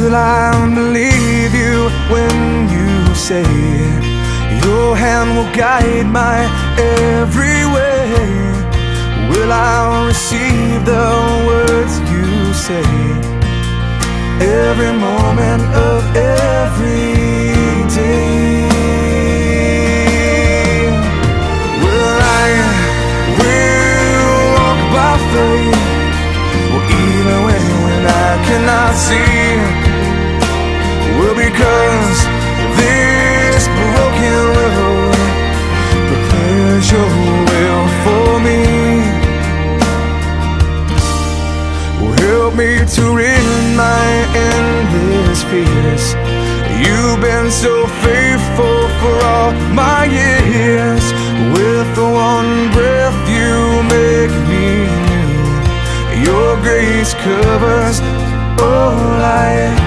Will I believe you when you say your hand will guide my every way? Will I receive the words you say every moment of every day? Will I walk by faith, or even when I cannot see? Well, because this broken road prepares your will for me. Help me to rid my endless fears. You've been so faithful for all my years. With the one breath you make me new. Your grace covers all I